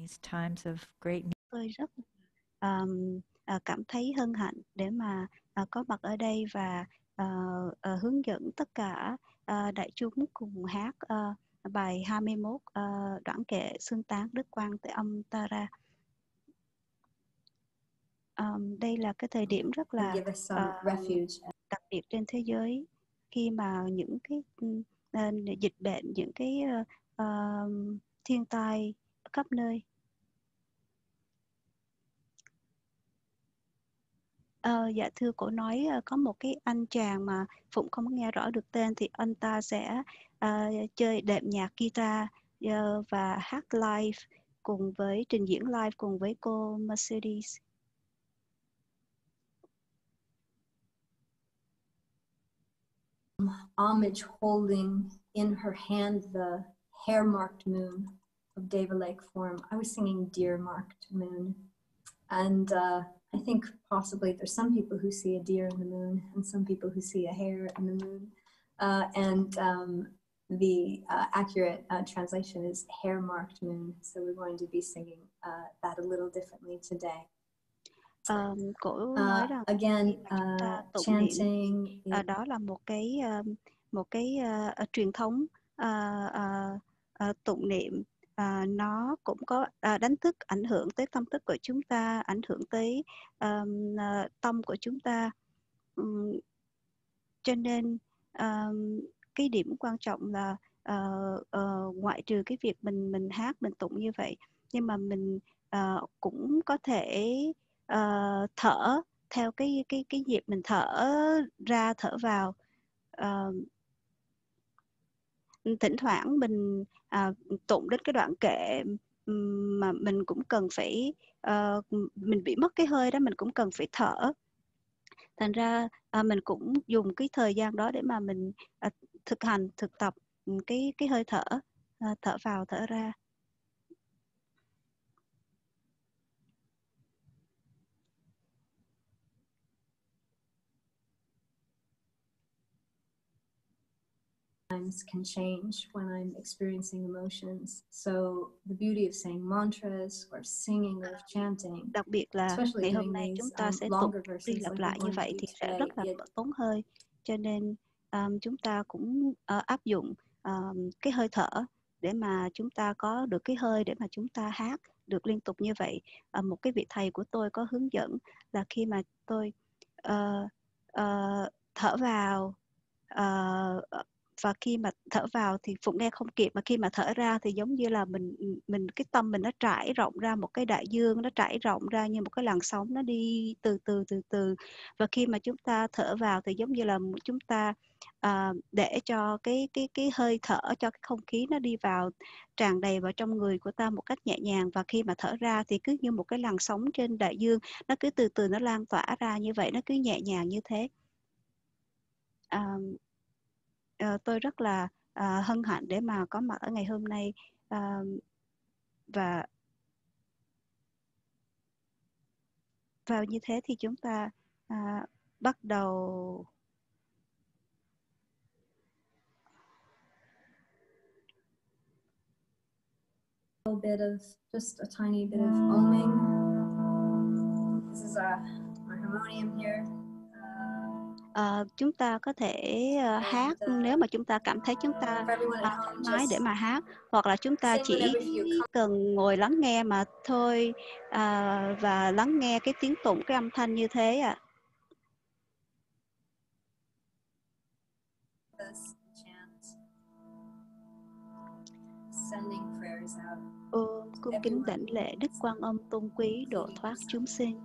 these times of great need. Tôi rất cảm thấy hân hạnh để mà có mặt ở đây và hướng dẫn tất cả đại chúng cùng hát bài 21 đoạn kệ xưng tán Đức Quang Thế Âm Tara. Đây là cái thời điểm rất là đặc biệt trên thế giới khi mà những cái dịch bệnh, những cái thiên tai khắp nơi. Dạ thưa, cổ nói có một cái anh chàng mà Phụng không nghe rõ được tên, thì anh ta sẽ chơi đệm nhạc guitar và hát live cùng với trình diễn live cùng với cô Mercedes. Homage holding in her hand the hair-marked moon of Deva Lake form. I was singing deer-marked moon, and I think possibly there's some people who see a deer in the moon and some people who see a hare in the moon, the accurate translation is hair-marked moon, so we're going to be singing that a little differently today. Cổ nói rằng again, tụng niệm chanting đó là một cái truyền thống tụng niệm. Nó cũng có đánh thức, ảnh hưởng tới tâm thức của chúng ta, ảnh hưởng tới tâm của chúng ta. Cho nên cái điểm quan trọng là ngoại trừ cái việc mình hát, mình tụng như vậy, nhưng mà mình cũng có thể thở theo cái nhịp mình thở ra thở vào. Thỉnh thoảng mình tụng đến cái đoạn kệ mà mình cũng cần phải mình bị mất cái hơi đó, mình cũng cần phải thở. Thành ra mình cũng dùng cái thời gian đó để mà mình thực tập cái hơi thở, thở vào thở ra. Times can change when I'm experiencing emotions. So the beauty of saying mantras or singing or chanting, đặc biệt là ngày hôm nay chúng ta sẽ tụng đi lặp lại như vậy thì sẽ rất là tốn hơi. Cho nên chúng ta cũng áp dụng cái hơi thở để mà chúng ta có được cái hơi để mà chúng ta hát được liên tục như vậy. Một cái vị thầy của tôi có hướng dẫn là khi mà tôi thở vào và khi mà thở vào thì Phụng nghe không kịp, mà khi mà thở ra thì giống như là mình cái tâm mình nó trải rộng ra một cái đại dương, nó trải rộng ra như một cái làn sóng, nó đi từ từ. Và khi mà chúng ta thở vào thì giống như là chúng ta để cho cái hơi thở, cho cái không khí nó đi vào tràn đầy vào trong người của ta một cách nhẹ nhàng. Và khi mà thở ra thì cứ như một cái làn sóng trên đại dương, nó cứ từ từ nó lan tỏa ra như vậy, nó cứ nhẹ nhàng như thế. Tôi rất là hân hạnh để mà có mặt ở ngày hôm nay, và vào như thế thì chúng ta bắt đầu just a tiny bit of oming. This is my harmonium here. Chúng ta có thể hát nếu mà chúng ta cảm thấy chúng ta thoải mái để mà hát, hoặc là chúng ta chỉ cần ngồi lắng nghe mà thôi, và lắng nghe cái tiếng tụng, cái âm thanh như thế ạ. Cung kính đảnh lễ Đức Quan Âm tôn quý độ thoát chúng sinh.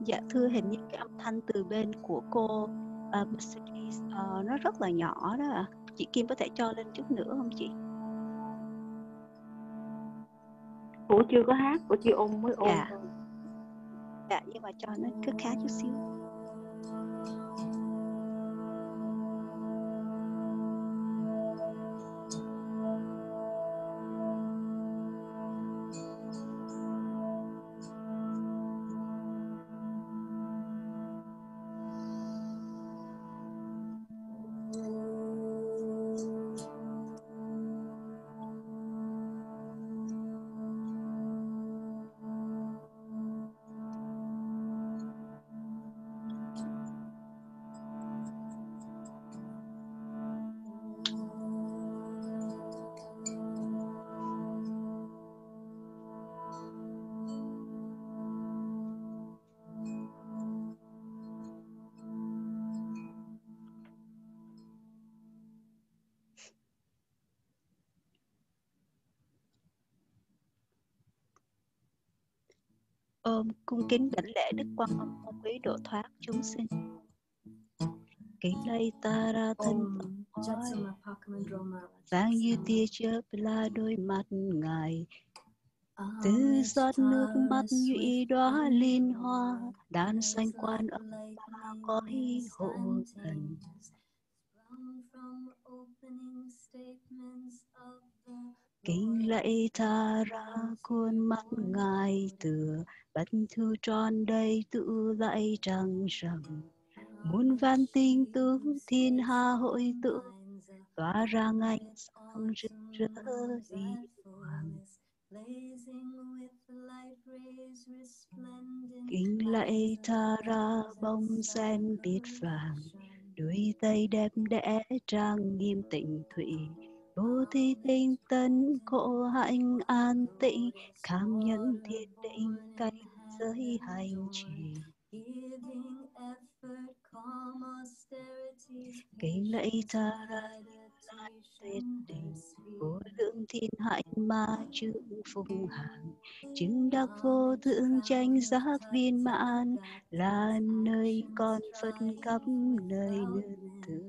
Dạ thưa, hình như cái âm thanh từ bên của cô Mercedes nó rất là nhỏ đó ạ. Chị Kim có thể cho lên chút nữa không chị? Cô chưa có hát, cô chỉ ôn mới ôn Dạ, thôi. dạ, nhưng mà cho nó cứ khá chút xíu. Ôm cung kính đảnh lễ Đức Quan Âm Ân Quý độ thoát chúng sinh. Kính lạy ta ra thân Phật Om hỏi, Jatsama Pakamandroma vàng như tia chớp là đôi mắt Ngài. Từ giọt nước mắt nhụy đóa liên hoa, đan xanh quan âm ba cõi hộ thần. Kính lạy tha ra khuôn mắt Ngài tựa, bất thu tròn đầy tự lại trăng rằm. Muôn vạn tinh tú thiên hà hội tụ, tỏa ra ánh sáng rực rỡ huy hoàng. Kính lạy tha ra bông sen biết vàng, đôi tay đẹp đẽ trang nghiêm tịnh thụy. Vô thi tinh tấn khổ hạnh an tịnh, cảm nhận thiên định cảnh giới hành trì. Kính lạy tha ra lại tuyệt tình, vô lượng thiên hạnh ma chứng phùng hạng, chứng đắc vô thượng chánh giác viên mãn, là nơi con Phật khắp nơi nương tựa.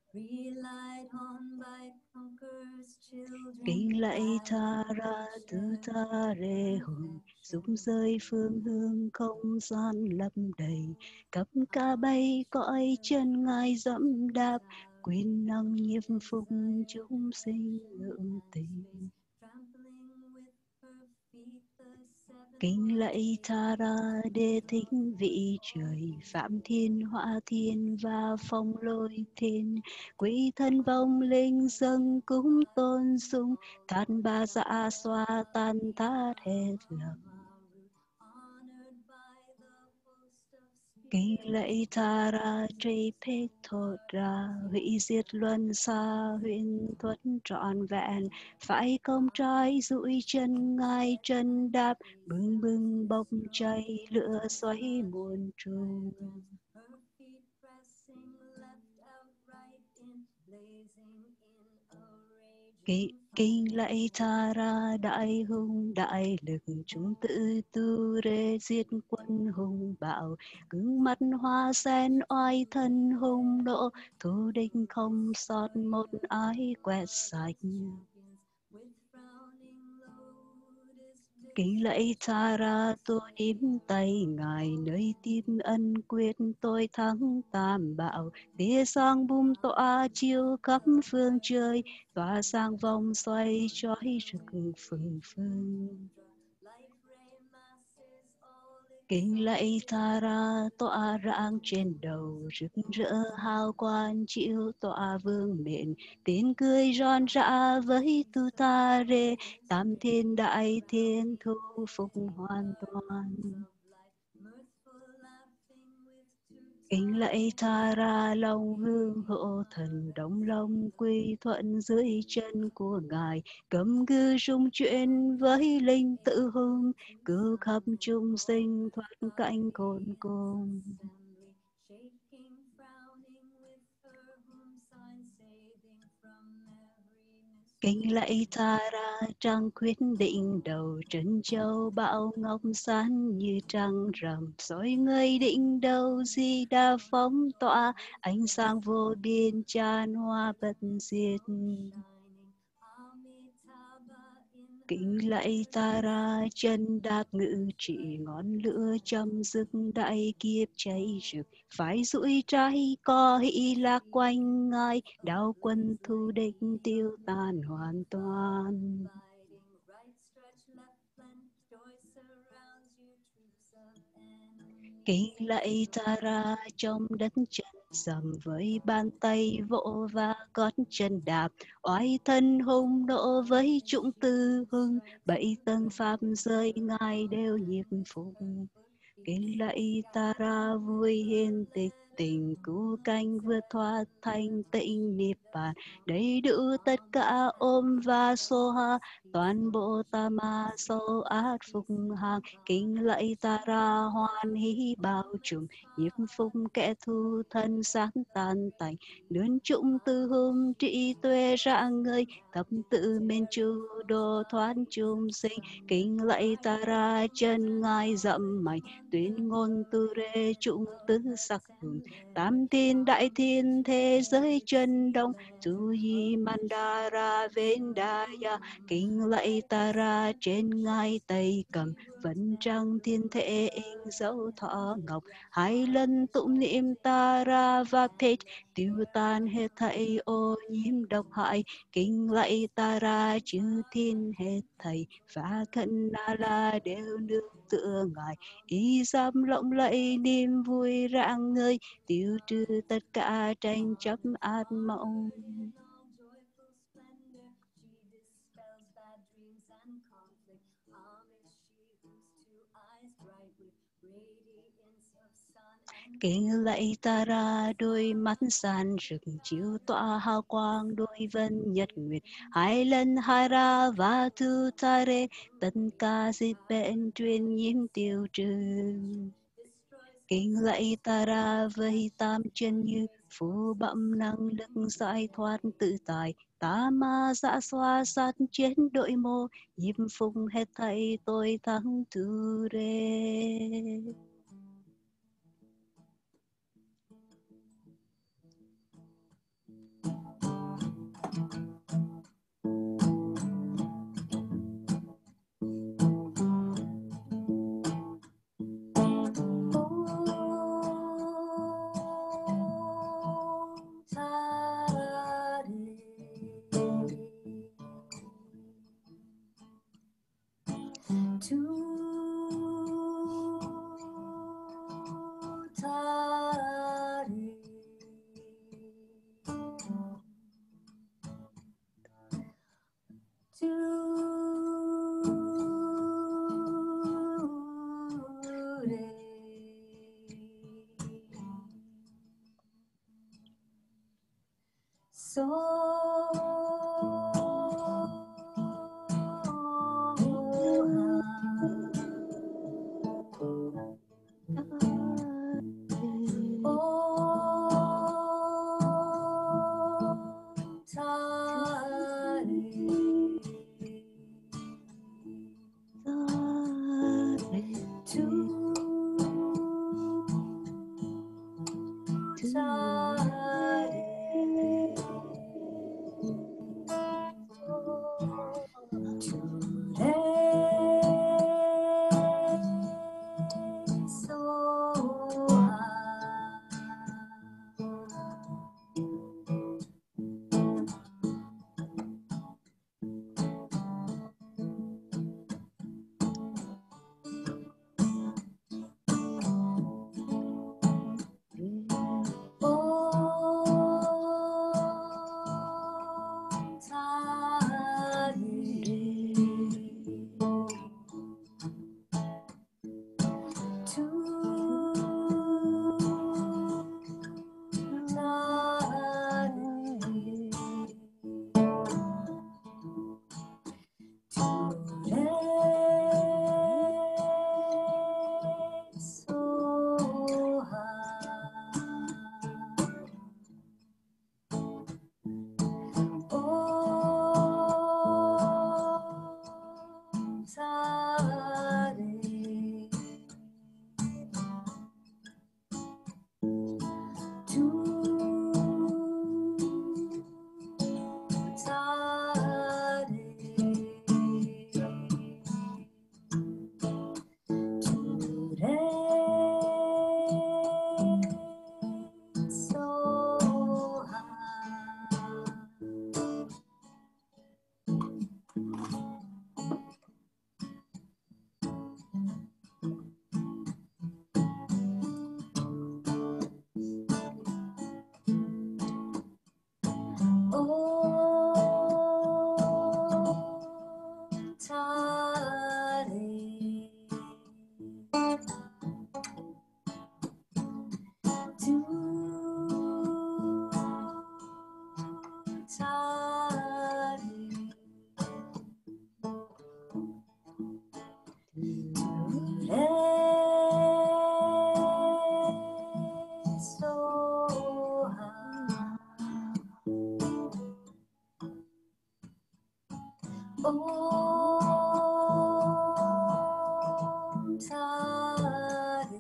Kính lạy tha ra tứ tha rê hồn, giúp rơi phương hương không gian lấp đầy, cấp ca bay cõi chân Ngài dẫm đạp, quyền năng nhiếp phục chúng sinh ngưỡng tình. Kính lạy tha ra đế thích vị trời, phạm thiên họa thiên và phong lôi thiên, quý thân vong linh dâng cúng tôn sung, thát ba dạ xoa tan thát hết lòng. Kính lạy tha ra tri phết thột ra, hủy diệt luân xa huyễn thuật trọn vẹn, phải công trai dụi chân Ngài chân đạp, bừng bừng bốc cháy lửa xoáy muôn trùng. Kính lạy tha ra đại hùng đại lực, chúng tự tu rê diệt quân hùng bạo, cứng mắt hoa sen oai thân hùng nộ, thù địch không sót một ai quét sạch. Kính lạy tha ra tôi yếm tay Ngài, nơi tim ân quyết tôi thắng tam bạo, tia sáng bum tỏa chiếu khắp phương trời, tỏa sang vòng xoay trói rực phương phương. Kính lạy tha ra tỏa rạng trên đầu, rực rỡ hào quang chiếu tỏa vương miện, tiếng cười ròn rã với tu ta rê, tam thiên đại thiên thu phục hoàn toàn. Kính lạy tha ra lòng hương hộ thần, đông long quy thuận dưới chân của Ngài, cấm cư trung chuyển với linh tự hùng, cứu khắp chúng sinh thoát cảnh khốn cùng. Kính lạy tha ra trăng quyết định đầu trân châu, bão ngọc sáng như trăng rằm soi người định đầu. Di Đà phóng tỏa ánh sáng vô biên, chan hoa bất diệt. Kính lạy Tara chân đạp ngự trị, ngọn lửa châm dứt đại kiếp cháy rực. Phải rủi trái có hỷ lạc quanh ngài, đạo quân thù địch tiêu tan hoàn toàn. Kính lạy Tara trong đất chân sầm, với bàn tay vỗ và gót chân đạp. Oai thân hùng nộ với chúng tư hưng, 7 tầng pháp giới ngài đều nhiếp phục. Kính lạy Tara vui hiền tịch tình, cứu cánh vượt thoát thanh tịnh niết bàn. Đầy đủ tất cả ôm và xô ha, toàn bộ tama sâu át phục hàng. Kính lạy Tara hoan hỷ bao trùm, nhiếp phục kẻ thù thân xác tan tành. Luyện chúng tư hùng trị tuệ rạng ngời, thập tự mến chu độ thoát chúng sinh. Kính lạy Tara chân ngài dậm mạnh, tuyên ngôn tư rê chúng tứ sắc hùng. Tam thiên đại thiên thế giới chân đông, tu di mandara vendaya. Kính lạy Tara trên ngai tây cầm, vẫn trăng thiên thể in dấu thọ ngọc. 2 lần tụng niệm Tara và Pet, tiêu tan hết thảy ô nhiễm độc hại. Kính lạy Tara chư thiên hết thảy và cận na la đều nương tựa ngài. Ý giam lộng lẫy niềm vui rạng ngời, tiêu trừ tất cả tranh chấp ác mộng. Kính lạy Tara đôi mắt san rực, chiếu tỏa hào quang đôi vân nhật nguyệt. 2 lần Hara và Thu Tare, tất cả dịch bệnh truyền nhiễm tiêu trừ. Kính lạy Tara với 8 chân như, phù bẩm năng lực giải thoát tự tại. Tama dạ xoa sát chiến đội mô, nhiếp phục hết thảy tôi thắng tu rê. Om Tare.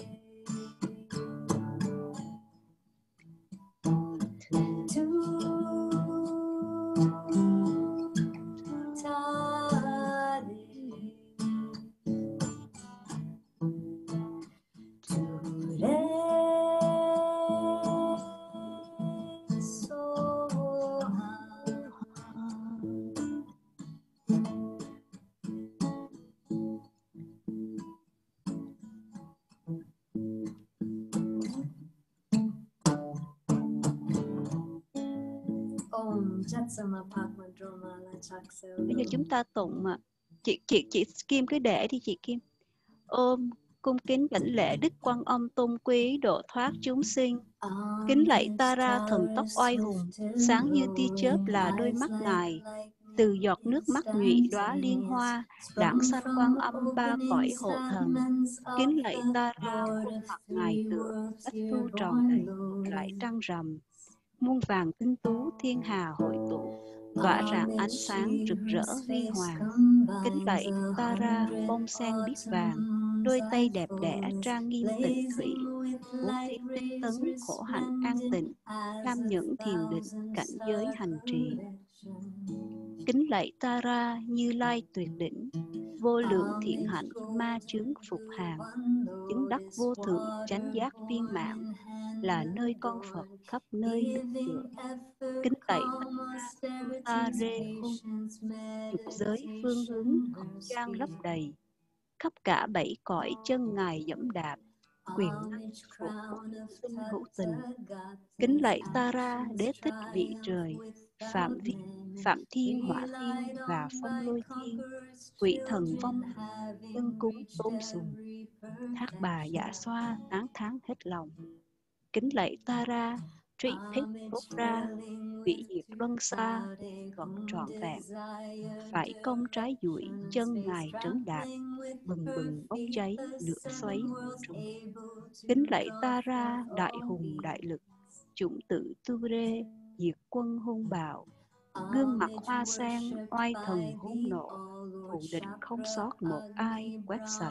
Bây giờ chúng ta tụng mà chị Kim cứ để đi chị Kim. Ôm cung kính đảnh lễ Đức Quan Âm tôn quý độ thoát chúng sinh. Kính lạy Tara thần tóc oai hùng, sáng như tia chớp là đôi mắt ngài. Từ giọt nước mắt nhụy đóa liên hoa, đản sanh Quan Âm ba cõi hộ thần. Kính lạy Tara khuôn mặt ngài tựa, bách thu tròn đầy lại trăng rằm. Muôn vàng tinh tú thiên hà hội tụ, tỏa rạng ánh sáng rực rỡ huy hoàng. Kính lạy Tara bông sen biếc vàng, đôi tay đẹp đẽ trang nghiêm tịnh thủy, bố thí tinh tấn khổ hạnh an tịnh, tham nhẫn thiền định cảnh giới hành trì. Kính lạy Tara Như Lai tuyệt đỉnh, vô lượng thiện hạnh ma chướng phục hàng, chứng đắc vô thượng chánh giác viên mãn, là nơi con Phật khắp nơi nương tựa. Kính lạy Ta Rê Hung, dục giới phương hướng không gian lấp đầy, khắp cả bảy cõi chân ngài dẫm đạp, quyền năng phục sinh hữu tình. Kính lạy Tara đế thích vị trời, Phạm Thiên Hỏa Thiên và Phong Lôi Thiên, quỷ thần vong dân cúng tôn sùng, Thác Bà Dạ Xoa tán thán hết lòng. Kính lạy Tara Tri Thích Tốt Ra, vị diệt luân xa, thuật trọn vẹn, phải công trái duỗi chân ngài trấn đạp, bừng bừng bốc cháy lửa xoáy trùng. Kính lạy Tara đại hùng đại lực, chủng tử tu rê, diệt quân hung bạo, gương mặt hoa sen oai thần hung nộ, thù địch không sót một ai quét sạch.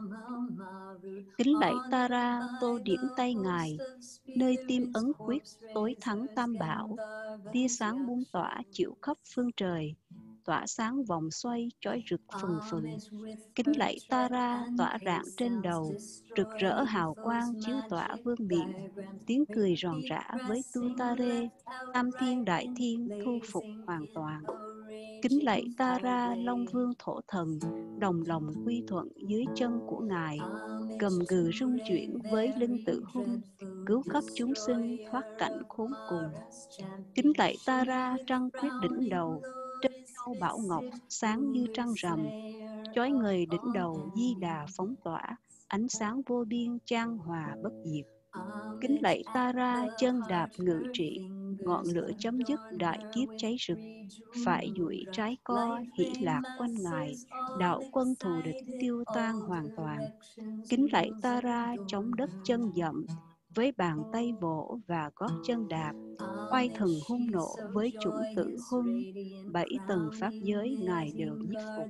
Kính lạy Tara tô điểm tay ngài, nơi tim ấn quyết tối thắng tam bảo, tia sáng buông tỏa chiếu khắp phương trời, tỏa sáng vòng xoay chói rực phừng phừng. Kính lạy Tara tỏa rạng trên đầu, rực rỡ hào quang chiếu tỏa vương miện, tiếng cười ròn rã với tu ta rê, tam thiên đại thiên thu phục hoàn toàn. Kính lạy Tara Long Vương thổ thần, đồng lòng quy thuận dưới chân của ngài, gầm gừ rung chuyển với linh tự hung, cứu khắp chúng sinh thoát cảnh khốn cùng. Kính lạy Tara trăng khuyết đỉnh đầu, trên cao bảo ngọc sáng như trăng rằm, chói ngời đỉnh đầu Di Đà phóng tỏa, ánh sáng vô biên chan hòa bất diệt. Kính lạy Tara chân đạp ngự trị, ngọn lửa chấm dứt đại kiếp cháy rực, phải duỗi trái co hỷ lạc quanh ngài, đạo quân thù địch tiêu tan hoàn toàn. Kính lạy Tara chống đất chân dậm, với bàn tay vỗ và gót chân đạp, oai thần hung nộ với chủng tử huân, bảy tầng pháp giới ngài đều nhiếp phục.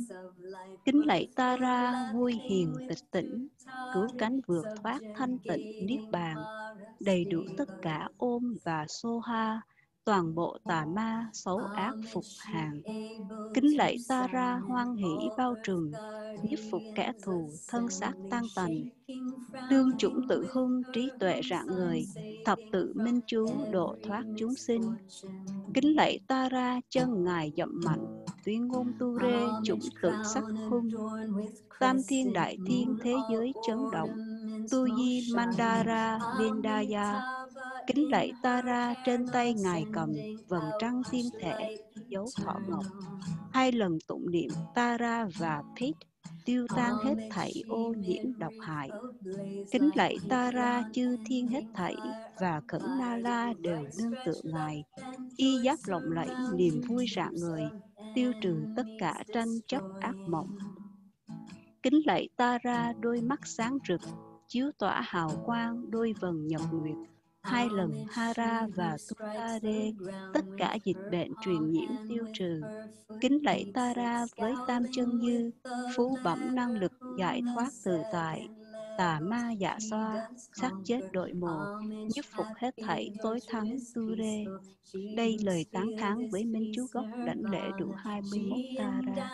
Kính lạy Tara vui hiền tịch tỉnh, cứu cánh vượt thoát thanh tịnh niết bàn, đầy đủ tất cả ôm và xô ha, toàn bộ tà ma xấu ác phục hàng. Kính lạy Tara hoan hỷ bao trùm, nhiếp phục kẻ thù thân xác tan tành, đương chủng tự hung trí tuệ rạng ngời, thập tự minh chú độ thoát chúng sinh. Kính lạy Tara chân ngài dậm mạnh, tuyên ngôn tu rê chủng tự sắc hung, tam thiên đại thiên thế giới chấn động, tu di Mandara Vendaya. Kính lạy Tara trên tay ngài cầm vầng trăng thiên thể dấu thọ ngọc, hai lần tụng niệm Tara và Pit tiêu tan hết thảy ô nhiễm độc hại. Kính lạy Tara chư thiên hết thảy và Khẩn Na La đều nương tựa ngài, y giáp lộng lẫy niềm vui rạng ngời, tiêu trừ tất cả tranh chấp ác mộng. Kính lạy Tara đôi mắt sáng rực, chiếu tỏa hào quang đôi vầng nhật nguyệt, Hai lần Hara và Tutare, tất cả dịch bệnh truyền nhiễm tiêu trừ. Kính lạy Tara với tam chân như, phú bẩm năng lực giải thoát tự tại, tà ma dạ xoa, xác chết đội mồ, giúp phục hết thảy tối thắng tu rê. Đây lời tán thán với Minh Chú Gốc đảnh lễ đủ 21 Tara.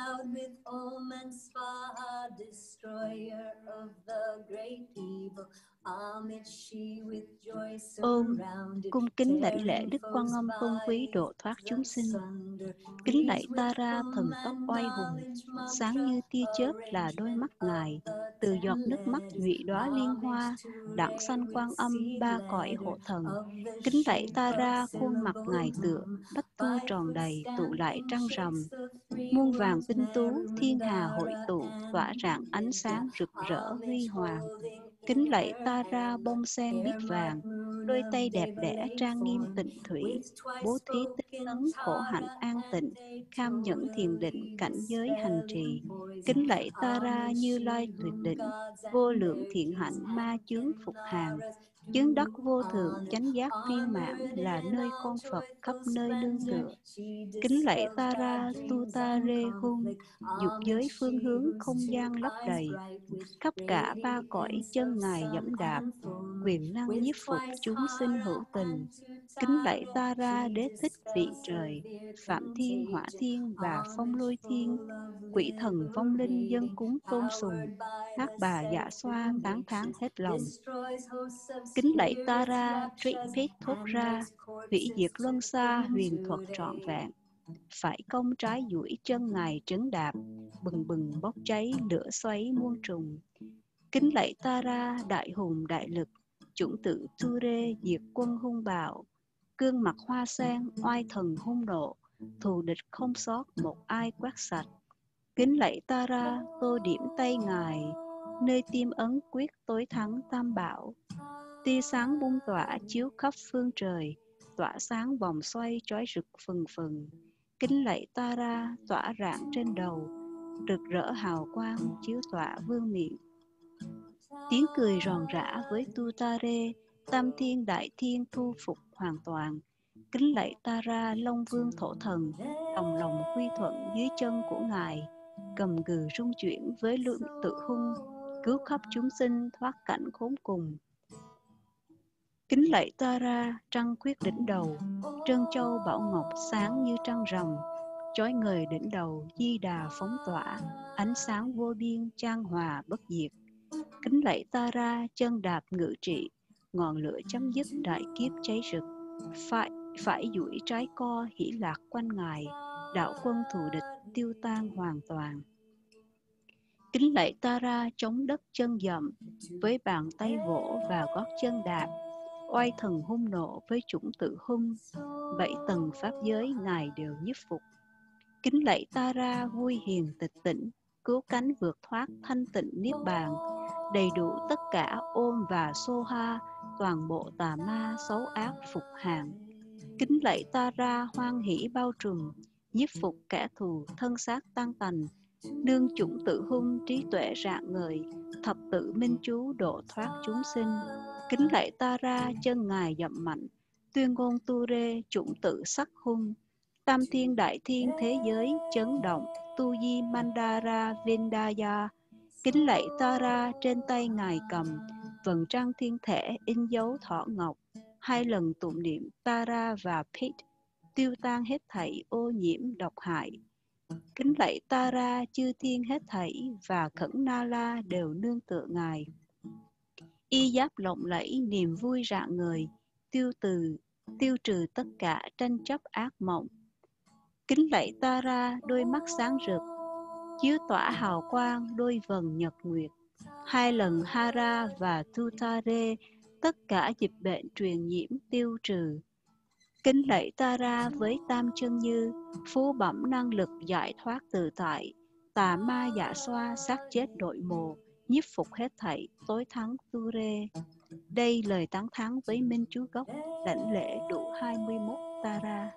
Ôm cung kính đảnh lễ Đức Quan Âm tôn quý độ thoát chúng sinh. Kính lạy Tara thần tóc oai hùng, sáng như tia chớp là đôi mắt ngài, từ giọt nước mắt nhụy đóa liên hoa, đặng sanh Quan Âm ba cõi hộ thần. Kính lạy Tara khuôn mặt ngài tựa bách thu tròn đầy tụ lại trăng rằm, muôn vàng tinh tú thiên hà hội tụ tỏa rạng ánh sáng rực rỡ huy hoàng. Kính lạy Tara bông sen biếc vàng, đôi tay đẹp đẽ trang nghiêm tịnh thủy, bố thí tinh tấn khổ hạnh an tịnh, kham nhẫn thiền định cảnh giới hành trì. Kính lạy Tara Như Lai tuyệt đỉnh, vô lượng thiện hạnh ma chướng phục hàng, chứng đắc vô thượng chánh giác viên mãn là nơi con Phật khắp nơi nương tựa. Kính lạy Tara Tu Ta Rê Hung, dục giới phương hướng không gian lấp đầy, khắp cả ba cõi chân ngài dẫm đạp, quyền năng nhiếp phục chúng sinh hữu tình. Kính lạy Tara Đế thích vị trời, Phạm Thiên, Hỏa Thiên và Phong Lôi Thiên, quỷ thần vong linh dân cúng tôn sùng, hát bà dạ xoa tán thán hết lòng. Kính lạy Tara Tripit thốt ra, hủy diệt luân xa huyền thuật trọn vẹn, phải công trái duỗi chân ngài trấn đạp, bừng bừng bốc cháy lửa xoáy muôn trùng. Kính lạy Tara đại hùng đại lực, chủng tử Tu Rê diệt quân hung bạo, gương mặt hoa sen oai thần hung nộ, thù địch không sót một ai quét sạch. Kính lạy Tara tô điểm tay ngài, nơi tim ấn quyết tối thắng tam bảo. Tia sáng bung tỏa chiếu khắp phương trời, tỏa sáng vòng xoay chói rực phừng phừng. Kính lạy Tara tỏa rạng trên đầu, rực rỡ hào quang chiếu tỏa vương miện. Tiếng cười ròn rã với Tu Ta Rê, tam thiên đại thiên thu phục hoàn toàn. Kính lạy Tara Long Vương Thổ Thần, đồng lòng quy thuận dưới chân của ngài, cầm cừ rung chuyển với lượng tự hung, cứu khắp chúng sinh thoát cảnh khốn cùng. Kính lạy Tara trăng khuyết đỉnh đầu, trân châu bảo ngọc sáng như trăng rằm, chói ngời đỉnh đầu di đà phóng tỏa, ánh sáng vô biên chan hòa bất diệt. Kính lạy Tara chân đạp ngự trị, ngọn lửa chấm dứt đại kiếp cháy rực, phải duỗi trái co hỷ lạc quanh ngài, đạo quân thù địch tiêu tan hoàn toàn. Kính lạy Tara chống đất chân dậm, với bàn tay vỗ và gót chân đạp, oai thần hung nộ với chủng tự hung, 7 tầng pháp giới ngài đều nhiếp phục. Kính lạy Tara vui hiền tịch tỉnh, cứu cánh vượt thoát thanh tịnh niết bàn, đầy đủ tất cả ôm và xô ha, toàn bộ tà ma xấu ác phục hàng. Kính lạy Tara hoan hỷ bao trùm, nhiếp phục kẻ thù thân xác tan tành, nương chủng tự hung trí tuệ rạng ngời, thập tự minh chú độ thoát chúng sinh. Kính lạy Tara chân ngài dậm mạnh, tuyên ngôn Tu Rê chủng tự sắc hung, tam thiên đại thiên thế giới chấn động, tu di Mandara Vindaya. Kính lạy Tara trên tay ngài cầm, vầng trăng thiên thể in dấu thỏ ngọc, 2 lần tụng niệm Tara và Pit, tiêu tan hết thảy ô nhiễm độc hại. Kính lạy Tara chư thiên hết thảy và Khẩn Na La đều nương tựa ngài. Y giáp lộng lẫy niềm vui rạng ngời, tiêu trừ tất cả tranh chấp ác mộng. Kính lạy Tara đôi mắt sáng rực, chiếu tỏa hào quang đôi vầng nhật nguyệt. 2 lần Hara và Tutare, tất cả dịch bệnh truyền nhiễm tiêu trừ. Kính lạy Tara với tam chân như, phú bẩm năng lực giải thoát tự tại, tà ma dạ xoa xác chết đội mồ, nhiếp phục hết thảy tối thắng Tu Rê. Đây lời tán thán với Minh Chú Gốc đảnh lễ đủ 21 Tara.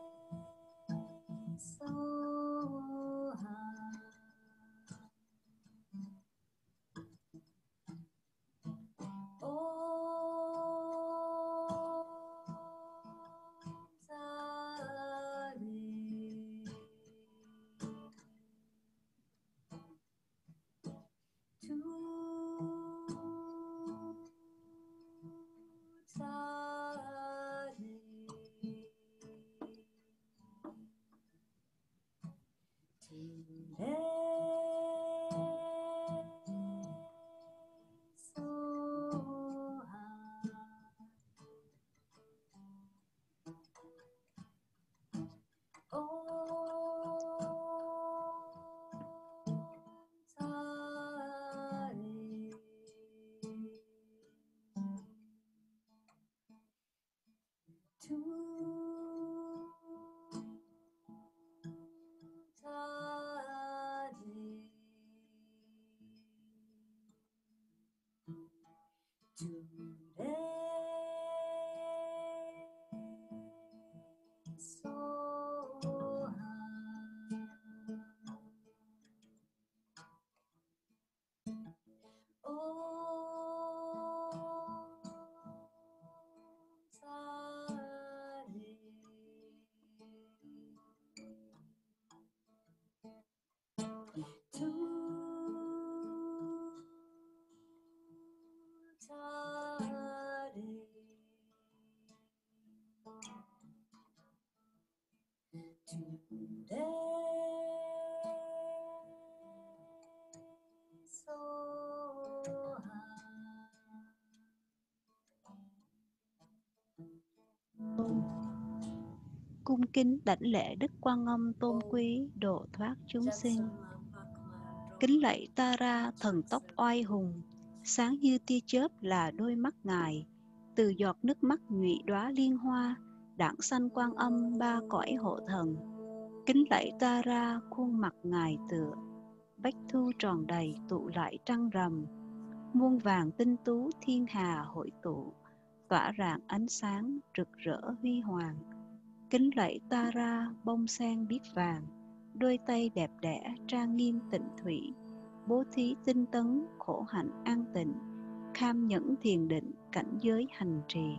Cung kính đảnh lễ Đức Quan Âm tôn quý độ thoát chúng sinh. Kính lạy Tara thần tóc oai hùng, sáng như tia chớp là đôi mắt ngài. Từ giọt nước mắt nhụy đóa liên hoa, đặng sanh Quan Âm ba cõi hộ thần. Kính lạy Tara khuôn mặt ngài tựa bách thu tròn đầy tụ lại trăng rằm. Muôn vàng tinh tú thiên hà hội tụ, tỏa rạng ánh sáng rực rỡ huy hoàng. Kính lạy Tara bông sen biếc vàng, đôi tay đẹp đẽ trang nghiêm tịnh thủy, bố thí tinh tấn khổ hạnh an tịnh, kham nhẫn thiền định cảnh giới hành trì.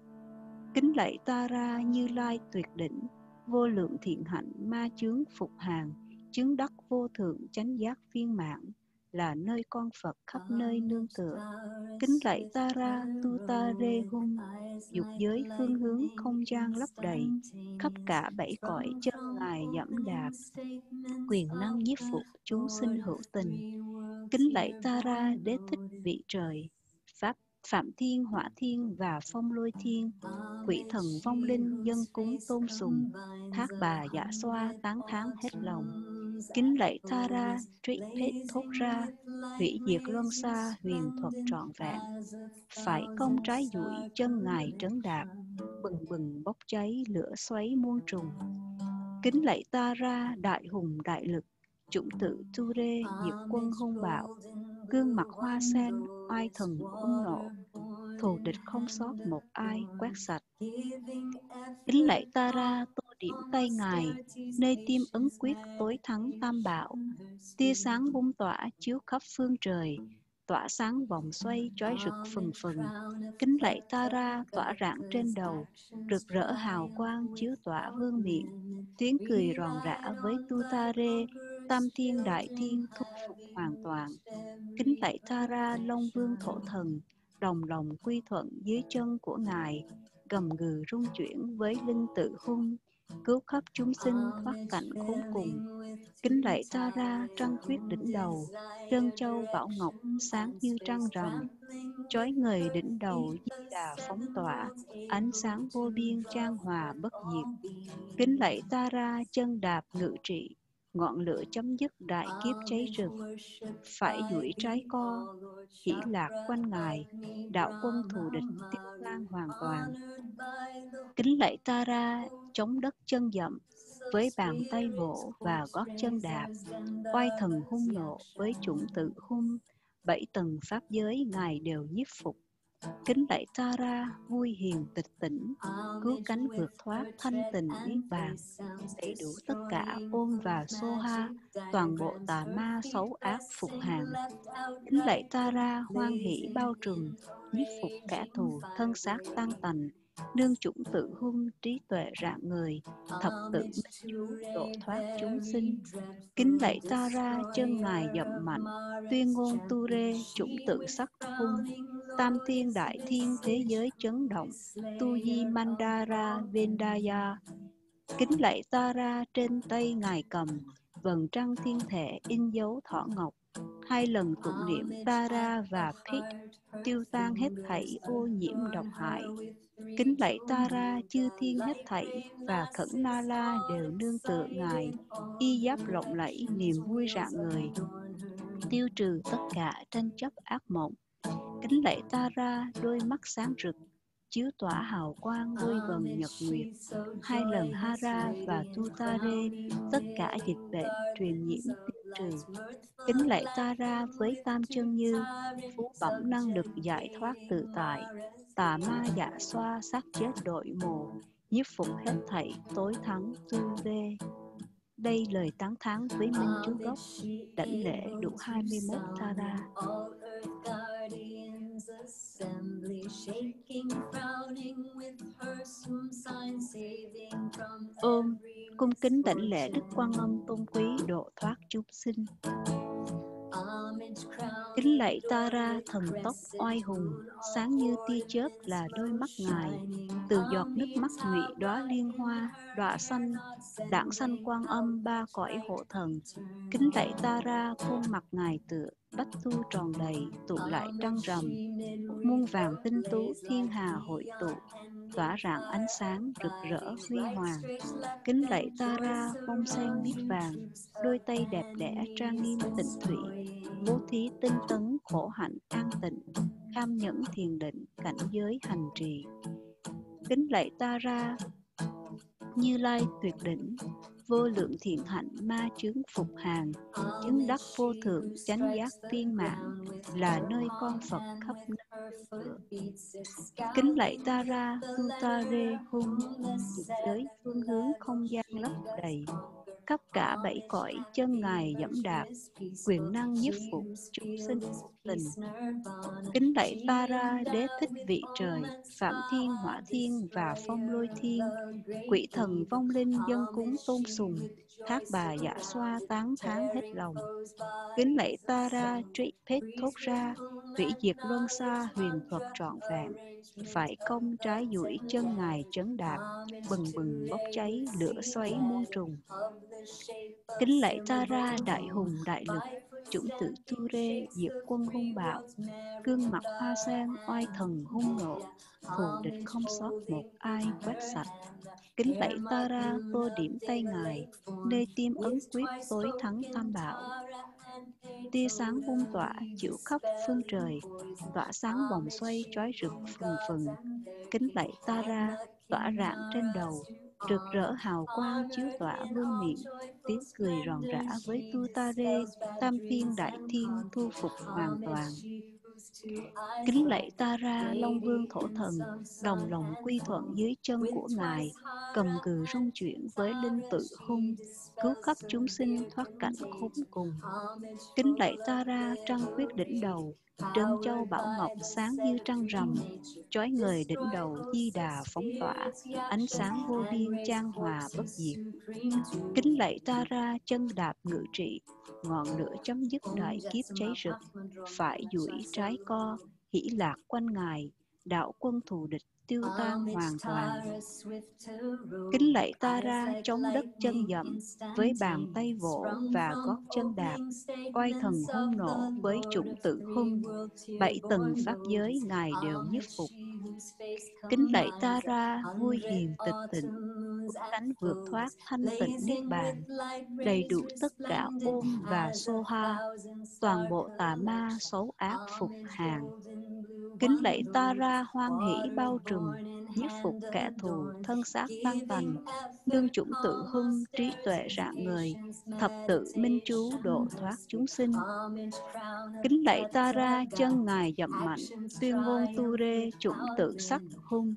Kính lạy Tara Như Lai tuyệt đỉnh, vô lượng thiện hạnh ma chướng phục hàng, chứng đắc vô thượng chánh giác viên mãn, là nơi con Phật khắp nơi nương tựa. Kính lạy Tara Tu Ta Rê Hung, dục giới phương hướng không gian lấp đầy, khắp cả bảy cõi chân ngài dẫm đạp, quyền năng nhiếp phục chúng sinh hữu tình. Kính lạy Tara Đế thích vị trời, Pháp Phạm Thiên, Hỏa Thiên và Phong Lôi Thiên, quỷ thần vong linh dân cúng tôn sùng, thác bà dạ xoa tán thán hết lòng. Kính lạy Tara Trí Phết thốt ra, hủy diệt luân xa huyền thuật trọn vẹn. Phải công trái dụi chân ngài trấn đạp, bừng bừng bốc cháy lửa xoáy muôn trùng. Kính lạy Tara đại hùng đại lực, chủng tự Tu Rê diệt quân hung bạo, gương mặt hoa sen oai thần hung nộ, thù địch không sót một ai quét sạch. Kính lạy Tara tô điểm tay ngài, nơi tim ấn quyết tối thắng tam bảo, tia sáng bung tỏa chiếu khắp phương trời, tỏa sáng vòng xoay chói rực phừng phừng. Kính lạy Tara tỏa rạng trên đầu, rực rỡ hào quang chiếu tỏa vương miện, tiếng cười ròn rã với Tu Ta Rê, tam thiên đại thiên thu phục hoàn toàn. Kính lạy Tara Long Vương thổ thần, đồng lòng quy thuận dưới chân của ngài, gầm gừ rung chuyển với linh tự hung, cứu khắp chúng sinh thoát cảnh khốn cùng. Kính lạy Tara trăng khuyết đỉnh đầu, trân châu bảo ngọc sáng như trăng rằm, chói ngời đỉnh đầu Di Đà phóng tỏa, ánh sáng vô biên chan hòa bất diệt. Kính lạy Tara chân đạp ngự trị, ngọn lửa chấm dứt đại kiếp cháy rực, phải duỗi trái co hỷ lạc quanh ngài, đạo quân thù địch tiêu tan hoàn toàn. Kính lạy Tara chống đất chân dậm, với bàn tay vỗ và gót chân đạp, oai thần hung nộ với chủng tự hung, bảy tầng pháp giới ngài đều nhiếp phục. Kính lạy Tara vui hiền tịch tỉnh, cứu cánh vượt thoát thanh tình niết bàn, đầy đủ tất cả ôn và xô ha, toàn bộ tà ma xấu ác phục hàng. Kính lạy Tara hoan hỷ bao trùm, nhiếp phục kẻ thù thân xác tan tành, nương chủng tự hung trí tuệ rạng người, thập tự minh chú độ thoát chúng sinh. Kính lạy Tara chân ngài dậm mạnh, tuyên ngôn Tu Rê chủng tự sắc hung, tam thiên đại thiên thế giới chấn động, Tu Di Mandara Vendaya. Kính lạy Tara trên tay ngài cầm, vầng trăng thiên thể in dấu thỏ ngọc. 2 lần tụng niệm Tara và Pit, tiêu tan hết thảy ô nhiễm độc hại. Kính lạy Tara, chư thiên hết thảy và Khẩn Na La đều nương tựa Ngài, y giáp lộng lẫy niềm vui rạng người, tiêu trừ tất cả tranh chấp ác mộng. Kính lạy Tara, đôi mắt sáng rực, chiếu tỏa hào quang đôi vầng nhật nguyệt. 2 lần Hara và Tutare, tất cả dịch bệnh truyền nhiễm tiêu trừ. Kính lạy Tara với tam chân như, phú bẩm năng lực giải thoát tự tại, tà ma dạ xoa xác chết đội mồ, nhiếp phục hết thảy tối thắng tu vê. Đây lời tán thán với Minh Chú Gốc, đảnh lễ đủ 21 Tara. Ôm, cung kính đảnh lễ Đức Quan Âm tôn quý độ thoát chúng sinh. Kính lạy Tara, thần tốc oai hùng, sáng như tia chớp là đôi mắt Ngài. Từ giọt nước mắt nhụy đóa liên hoa, đọa xanh, đảng xanh Quan Âm ba cõi hộ thần. Kính lạy Tara, khuôn mặt Ngài tựa bách thu tròn đầy, tụ lại trăng rằm. Muôn vàng tinh tú thiên hà hội tụ, tỏa rạng ánh sáng rực rỡ huy hoàng. Kính lạy Tara, bông sen biếc vàng, đôi tay đẹp đẽ trang nghiêm tịnh thủy, bố thí tinh tấn khổ hạnh an tịnh, kham nhẫn thiền định cảnh giới hành trì. Kính lạy Tara, Như Lai tuyệt đỉnh, vô lượng thiện hạnh ma chướng phục hàng, chứng đắc vô thượng chánh giác viên mãn, là nơi con Phật khắp nơi. Kính lạy Tara, Tutare hung, dục giới phương hướng không gian lấp đầy, khắp cả 7 cõi chân Ngài dẫm đạp, quyền năng nhiếp phục chúng sinh tình. Kính lạy Tara, đế thích vị trời, Phạm Thiên, Hỏa Thiên và Phong Lôi Thiên, quỷ thần vong linh dân cúng tôn sùng, thác bà dạ xoa tán thán hết lòng. Kính lạy Tara, trị phết thốt ra, hủy diệt luân xa huyền thuật trọn vẹn, phải công trái duỗi chân Ngài trấn đạp, bừng bừng bốc cháy lửa xoáy muôn trùng. Kính lạy Tara, đại hùng đại lực, chủng tử Tu Rê diệt quân hung bạo, gương mặt hoa sen oai thần hung nộ, thù địch không sót một ai quét sạch. Kính lạy Tara, tô điểm tay Ngài, nơi tim ấn quyết tối thắng tam bảo. Tia sáng bung tỏa chiếu khắp phương trời, tỏa sáng vòng xoay chói rực phừng phừng. Kính lạy Tara, tỏa rạng trên đầu, rực rỡ hào quang chiếu tỏa vương miện, tiếng cười ròn rã với Tutare, tam thiên đại thiên thu phục hoàn toàn. Kính lạy Tara, Long Vương Thổ Thần, đồng lòng quy thuận dưới chân của Ngài, cầm cừ rung chuyển với linh tự hung, cứu khắp chúng sinh thoát cảnh khốn cùng. Kính lạy Tara, trăng khuyết đỉnh đầu, trân châu bảo ngọc sáng như trăng rằm, chói ngời đỉnh đầu Di Đà phóng tỏa, ánh sáng vô biên chan hòa bất diệt. Kính lạy Tara, chân đạp ngự trị, ngọn lửa chấm dứt đại kiếp cháy rực, phải duỗi trái co, hỷ lạc quanh Ngài, đạo quân thù địch tiêu tan hoàn toàn. Kính lạy Tara, chống đất chân dậm, với bàn tay vỗ và gót chân đạp, oai thần hung nộ với chủng tử hung, 7 tầng pháp giới Ngài đều nhiếp phục. Kính lạy Tara, vui hiền tịch tịnh, tánh vượt thoát thanh tịnh niết bàn, đầy đủ tất cả ôm và xô ha, toàn bộ tà ma xấu ác phục hàng. Kính lạy Tara, hoan hỷ bao trùm, nhiếp phục kẻ thù thân xác tan tành, nương chủng tự hung trí tuệ rạng người, thập tự minh chú độ thoát chúng sinh. Kính lạy Tara, chân Ngài dậm mạnh, tuyên ngôn tu rê chủng tự sắc hung.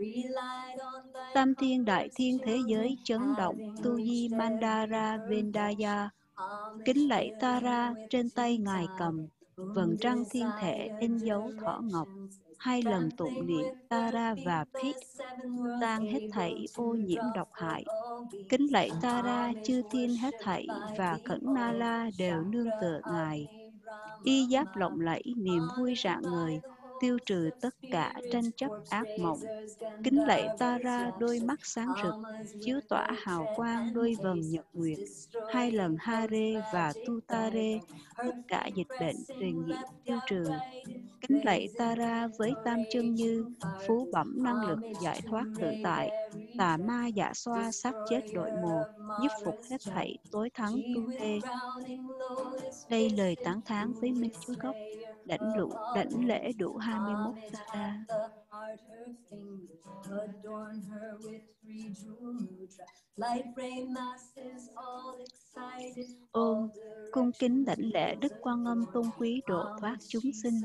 Tam thiên đại thiên thế giới chấn động, tu di Mandara Vendaya. Kính lạy Tara, trên tay Ngài cầm, vầng trăng thiên thể in dấu thỏ ngọc. 2 lần tụng niệm Tara và Pit, tan hết thảy ô nhiễm độc hại. Kính lạy Tara, chư thiên hết thảy và Khẩn Na La đều nương tựa Ngài. Y giáp lộng lẫy niềm vui rạng người, tiêu trừ tất cả tranh chấp ác mộng. Kính lạy Tara, đôi mắt sáng rực, chiếu tỏa hào quang đôi vầng nhật nguyệt. Hai lần Hare và Tutare, tất cả dịch bệnh truyền nhiễm tiêu trừ. Kính lạy Tara với tam chân như, phú bẩm năng lực giải thoát tự tại. Tà ma dạ xoa sát chết đội mồ, giúp phục hết thảy tối thắng tu đê. Đây lời tán thán với Minh Chúa Gốc, đảnh lễ đủ 21 Tara. Ôm, cung kính đảnh lễ Đức Quan Âm tôn quý độ thoát chúng sinh.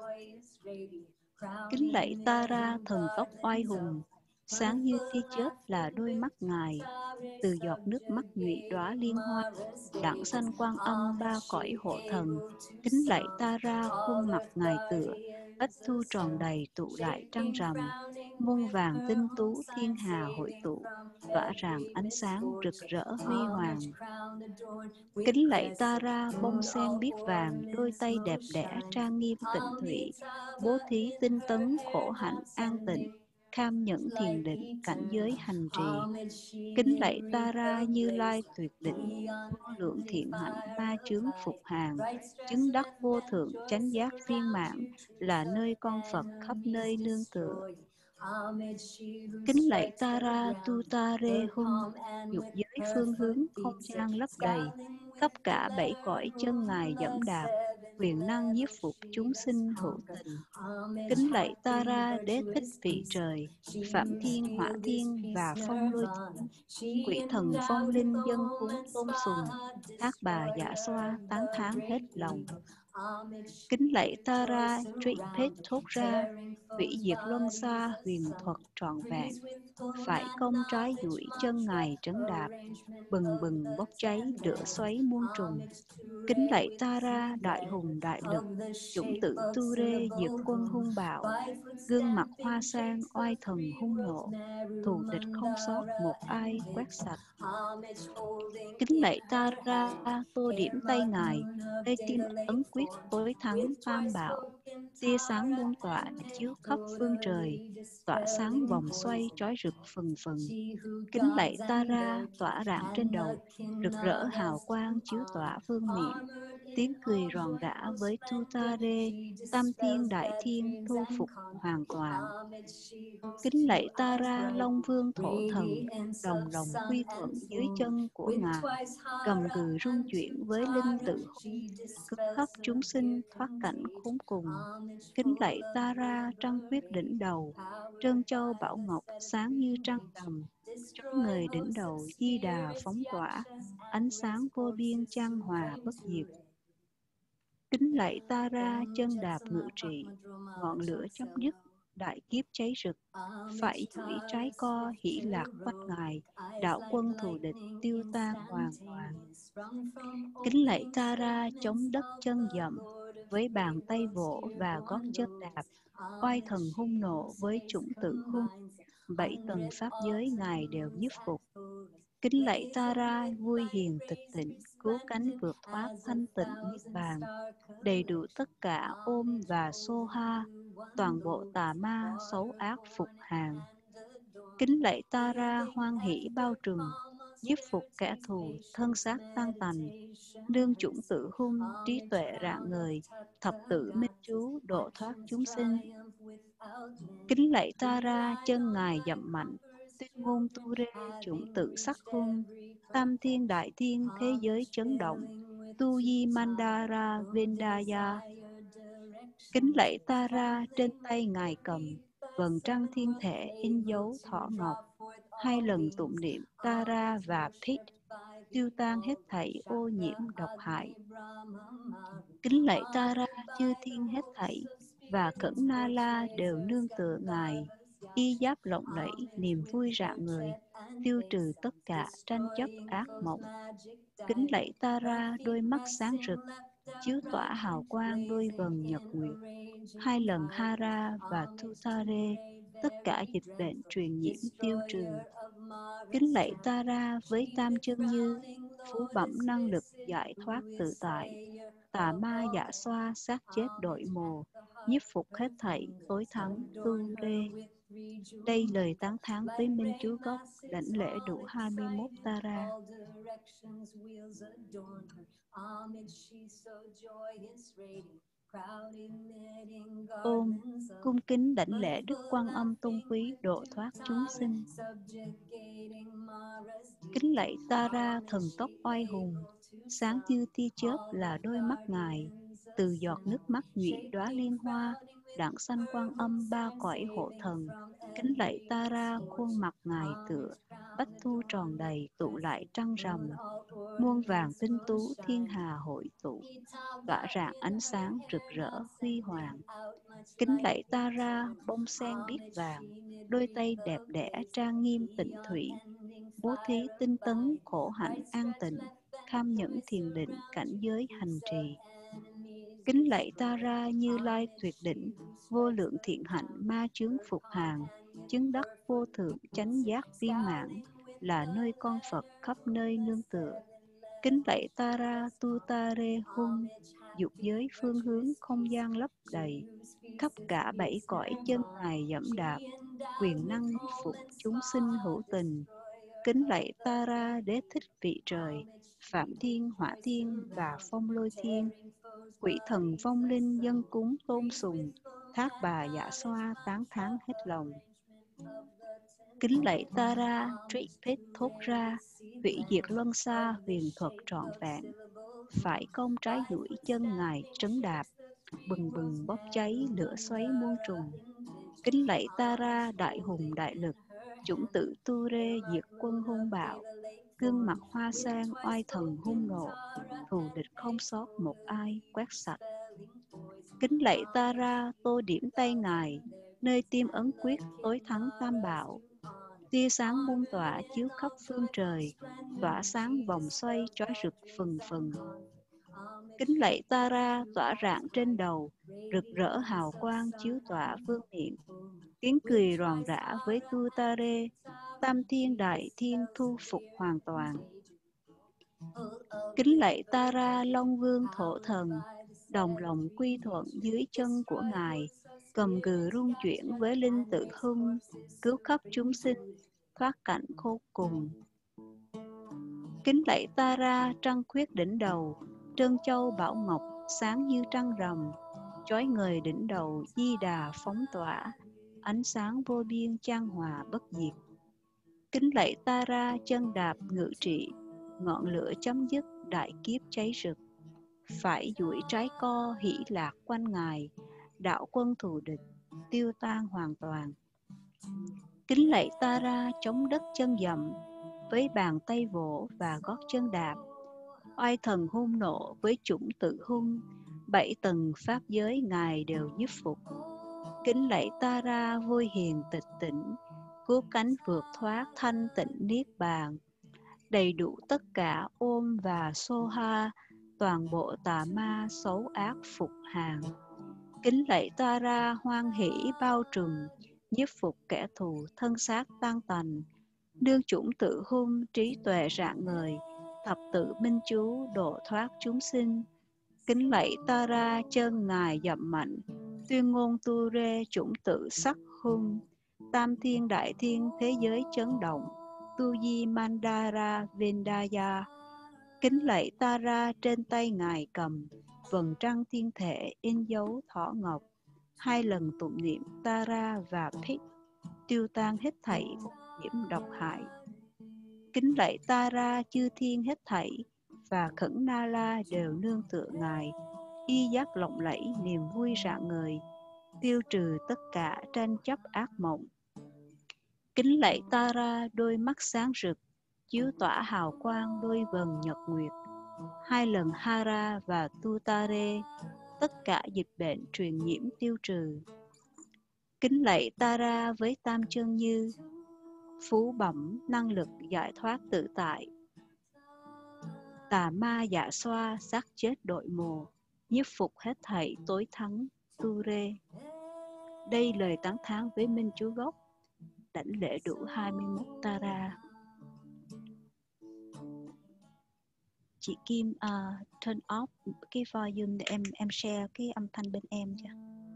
Kính lạy Tara thần tốc oai hùng, sáng như tia chớp là đôi mắt ngài. Từ giọt nước mắt nhụy đóa liên hoa, đặng sanh Quan Âm ba cõi hộ thần. Kính lạy Tara khuôn mặt ngài tựa, bách thu tròn đầy tụ lại trăng rằm. Muôn vàng tinh tú thiên hà hội tụ, tỏa rạng ánh sáng rực rỡ huy hoàng. Kính lạy Tara bông sen biếc vàng, đôi tay đẹp đẽ trang nghiêm tịnh thủy, bố thí tinh tấn khổ hạnh an tịnh, kham nhẫn thiền định cảnh giới hành trì. Kính lạy Tara Như Lai tuyệt đỉnh, vô lượng thiện hạnh ma chướng phục hàng, chứng đắc vô thượng chánh giác viên mãn, là nơi con Phật khắp nơi nương tựa. Kính lạy Tara Tutare Hung, dục giới phương hướng không gian lấp đầy, khắp cả bảy cõi chân ngài dẫm đạp, quyền năng nhiếp phục chúng sinh hữu tình. Kính lạy Tara Đế thích vị trời, Phạm Thiên Hỏa Thiên và Phong Lôi Thiên, quỷ thần phong linh dân cúng tôn sùng, hát bà dạ xoa tán thán hết lòng. Kính lạy Tara Trí Phết thốt ra, hủy diệt luân xa huyền thuật trọn vẹn, phải công trái duỗi chân ngài trấn đạp, bừng bừng bốc cháy lửa xoáy muôn trùng. Kính lạy Tara đại hùng đại lực, chủng tử tu rê diệt quân hung bạo, gương mặt hoa sang oai thần hung nộ, thù địch không sót một ai quét sạch. Kính lạy Tara tô điểm tay ngài, nơi tim ấn quyết tối thắng tam bảo, tia sáng muôn tỏa chiếu khắp phương trời, tỏa sáng vòng xoay trói rực phừng phừng. Kính lạy Tara tỏa rạng trên đầu, rực rỡ hào quang chiếu tỏa vương miện, tiếng cười ròn rã với Tutare, tam thiên đại thiên thu phục hoàn toàn. Kính lạy Tara Long Vương Thổ Thần, đồng lòng quy thuận dưới chân của ngài, gầm gừ rung chuyển với linh tự hùng, cứu khắp chúng sinh thoát cảnh khốn cùng. Kính lạy Tara trăng khuyết đỉnh đầu, trân châu bảo ngọc sáng như trăng rằm, chói người đỉnh đầu Di Đà phóng tỏa, ánh sáng vô biên chan hòa bất diệt. Kính lạy Tara chân đạp ngự trị, ngọn lửa chớp dứt, đại kiếp cháy rực, phải duỗi trái co hỷ lạc quanh ngài, đạo quân thù địch tiêu tan hoàn toàn. Kính lạy Tara chống đất chân dậm, với bàn tay vỗ và gót chân đạp, oai thần hung nộ với chủng tử hung, bảy tầng pháp giới ngài đều nhiếp phục. Kính lạy Tara vui hiền tịch tịnh, cứu cánh vượt thoát thanh tịnh niết bàn, đầy đủ tất cả ôm và xô ha, toàn bộ tà ma xấu ác phục hàng. Kính lạy Tara hoan hỷ bao trùm, nhiếp phục kẻ thù thân xác tan tành, nương chủng tử hung trí tuệ rạng ngời, thập tự minh chú độ thoát chúng sinh. Kính lạy Tara chân ngài dậm mạnh, tuyên ngôn tu rê chủng tự sắc hung, tam thiên đại thiên thế giới chấn động, tu di mandara vendaya. Kính lạy Tara trên tay ngài cầm, vầng trăng thiên thể in dấu thỏ ngọc, hai lần tụng niệm Tara và Pit, tiêu tan hết thảy ô nhiễm độc hại. Kính lạy Tara chư thiên hết thảy và Cẩn Na La đều nương tựa ngài, y giáp lộng lẫy niềm vui rạng ngời, tiêu trừ tất cả tranh chấp ác mộng. Kính lạy Tara đôi mắt sáng rực, chiếu tỏa hào quang đôi vầng nhật nguyệt, hai lần Hara và Tutare, tất cả dịch bệnh truyền nhiễm tiêu trừ. Kính lạy Tara với tam chân như, phú bẩm năng lực giải thoát tự tại, tà ma dạ xoa sát chết đội mồ, nhiếp phục hết thảy tối thắng tu rê. Đây lời tán thán với Minh Chú gốc, đảnh lễ đủ 21 Tara. Ôm, cung kính đảnh lễ Đức Quan Âm tôn quý độ thoát chúng sinh. Kính lạy Tara thần tốc oai hùng, sáng như tia chớp là đôi mắt Ngài, từ giọt nước mắt nhụy đóa liên hoa, đặng sanh Quan Âm ba cõi hộ thần. Kính lạy Tara khuôn mặt Ngài tựa, bách thu tròn đầy tụ lại trăng rằm, muôn vàng tinh tú thiên hà hội tụ, tỏa rạng ánh sáng rực rỡ huy hoàng. Kính lạy Tara bông sen biếc vàng, đôi tay đẹp đẽ trang nghiêm tịnh thủy, bố thí tinh tấn khổ hạnh an tịnh, kham nhẫn thiền định cảnh giới hành trì. Kính lạy Tara Như Lai tuyệt đỉnh, vô lượng thiện hạnh ma chướng phục hàng, chứng đắc vô thượng chánh giác viên mãn, là nơi con Phật khắp nơi nương tựa. Kính lạy Tara Tu Ta Rê Hung, dục giới phương hướng không gian lấp đầy, khắp cả bảy cõi chân Ngài dẫm đạp, quyền năng nhiếp phục chúng sinh hữu tình. Kính lạy Tara Đế thích vị trời, Phạm Thiên, Hỏa Thiên và Phong Lôi Thiên, quỷ thần vong linh dân cúng tôn sùng, thác bà dạ xoa tán thán hết lòng. Kính lạy Tara Tripit thốt ra, hủy diệt luân xa huyền thuật trọn vẹn, phải công trái duỗi chân Ngài trấn đạp, bừng bừng bốc cháy lửa xoáy muôn trùng. Kính lạy Tara đại hùng đại lực, chủng tử tu rê diệt quân hung bạo, gương mặt hoa sen oai thần hung nộ, thù địch không sót một ai quét sạch. Kính lạy Tara tô điểm tay Ngài, nơi tim ấn quyết tối thắng tam bảo, tia sáng muôn tỏa chiếu khắp phương trời, tỏa sáng vòng xoay chói rực phừng phừng. Kính lạy Tara tỏa rạng trên đầu, rực rỡ hào quang chiếu tỏa vương miện, tiếng cười ròn rã với Tu Ta Rê, tam thiên đại thiên thu phục hoàn toàn. Kính lạy Tara Long Vương Thổ Thần, đồng lòng quy thuận dưới chân của Ngài, cầm cừ rung chuyển với linh tự hung, cứu khắp chúng sinh thoát cảnh khốn cùng. Kính lạy Tara trăng khuyết đỉnh đầu, trân châu bảo ngọc sáng như trăng rằm, chói ngời đỉnh đầu Di Đà phóng tỏa, ánh sáng vô biên chan hòa bất diệt. Kính lạy Tara chân đạp ngự trị, ngọn lửa chấm dứt đại kiếp cháy rực, phải duỗi trái co hỷ lạc quanh Ngài, đạo quân thù địch tiêu tan hoàn toàn. Kính lạy Tara chống đất chân dậm, với bàn tay vỗ và gót chân đạp, oai thần hung nộ với chủng tự hung, 7 tầng pháp giới Ngài đều nhiếp phục. Kính lạy Tara vui hiền tịch tỉnh, cứu cánh vượt thoát thanh tịnh niết bàn, đầy đủ tất cả ôm và xô ha, toàn bộ tà ma xấu ác phục hàng. Kính lạy Tara hoan hỷ bao trùm, nhiếp phục kẻ thù thân xác tan tành, đương chủng tự hung trí tuệ rạng ngời, thập tự minh chú độ thoát chúng sinh. Kính lạy Tara chân Ngài dậm mạnh, tuyên ngôn tu rê chủng tự sắc hung, tam thiên đại thiên thế giới chấn động, tu di mandara vendaya. Kính lạy Tara trên tay Ngài cầm, vầng trăng thiên thể in dấu thỏ ngọc, 2 lần tụng niệm Tara và Pit, tiêu tan hết thảy nhiễm độc hại. Kính lạy Tara chư thiên hết thảy và Khẩn Na La đều nương tựa Ngài, y giác lộng lẫy niềm vui rạng ngời, tiêu trừ tất cả tranh chấp ác mộng. Kính lạy Tara đôi mắt sáng rực, chiếu tỏa hào quang đôi vầng nhật nguyệt, 2 lần Hara và Tu Ta Rê, tất cả dịch bệnh truyền nhiễm tiêu trừ. Kính lạy Tara với tam chân như, phú bẩm năng lực giải thoát tự tại, tà ma dạ xoa sát chết đội mồ, nhiếp phục hết thảy tối thắng tu rê. Đây lời tán thán với Minh Chúa gốc. Đảnh lễ đủ 21 tara. Chị Kim turn off cái volume để em share cái âm thanh bên em cho.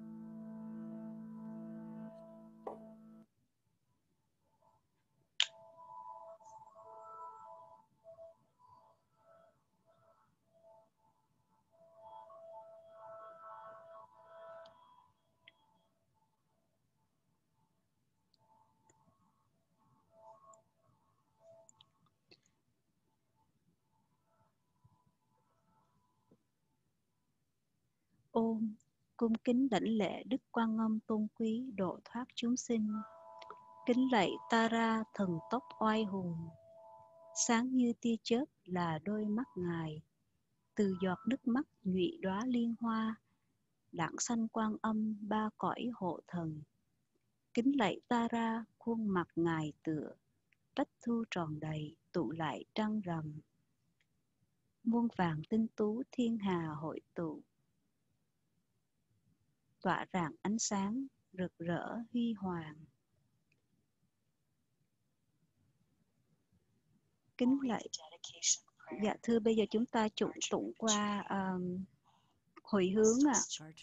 Ôm cung kính đảnh lễ Đức Quan Âm tôn quý độ thoát chúng sinh. Kính lạy Tara thần tốc oai hùng, sáng như tia chớp là đôi mắt ngài. Từ giọt nước mắt nhụy đóa liên hoa, đặng sanh Quan Âm ba cõi hộ thần. Kính lạy Tara khuôn mặt ngài tựa, bách thu tròn đầy tụ lại trăng rằm. Muôn vàng tinh tú thiên hà hội tụ, tỏa rạng ánh sáng rực rỡ huy hoàng. Kính lạy, dạ thưa, bây giờ chúng ta tụng qua hồi hướng ạ.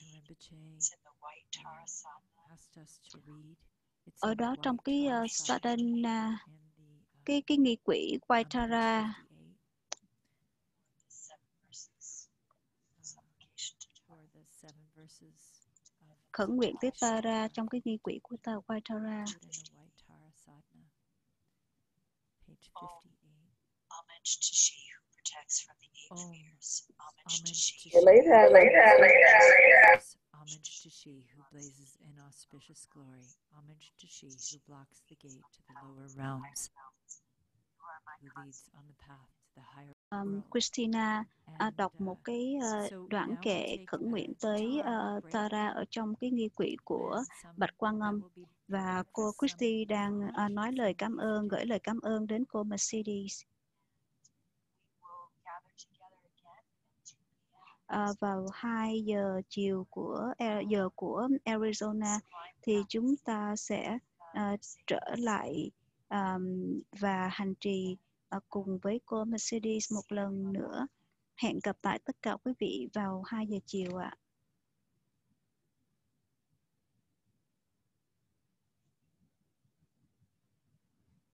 Ở đó trong cái sadhana, cái nghi quỹ Vaitara, khẩn nguyện tới Tara trong cái nghi quỹ của ta Vaitara. Lấy ra. Homage to she who blazes in auspicious glory. Homage to she who blocks the gate to the lower realms, who leads on the path to the higher world. Christina đọc một cái đoạn kệ khẩn nguyện tới Tara ở trong cái nghi quỹ của Bạch Quan Âm, và cô Christy đang nói lời cảm ơn, gửi lời cảm ơn đến cô Mercedes. Vào 2 giờ chiều của giờ của Arizona thì chúng ta sẽ trở lại và hành trì cùng với cô Mercedes một lần nữa. Hẹn gặp lại tất cả quý vị vào 2 giờ chiều ạ.